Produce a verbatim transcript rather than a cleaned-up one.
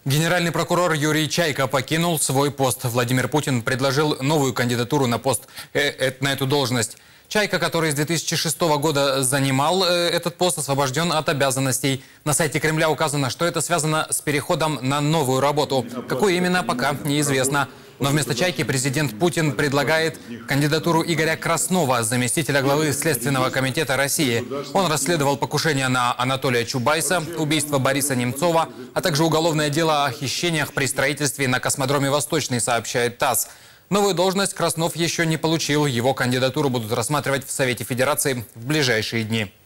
Генеральный прокурор Юрий Чайка покинул свой пост. Владимир Путин предложил новую кандидатуру на пост, э, э, на эту должность. Чайка, который с две тысячи шестого года занимал э, этот пост, освобожден от обязанностей. На сайте Кремля указано, что это связано с переходом на новую работу. Какую именно, пока неизвестно. Но вместо Чайки президент Путин предлагает кандидатуру Игоря Краснова, заместителя главы Следственного комитета России. Он расследовал покушение на Анатолия Чубайса, убийство Бориса Немцова, а также уголовное дело о хищениях при строительстве на космодроме «Восточный», сообщает ТАСС. Новую должность Краснов еще не получил. Его кандидатуру будут рассматривать в Совете Федерации в ближайшие дни.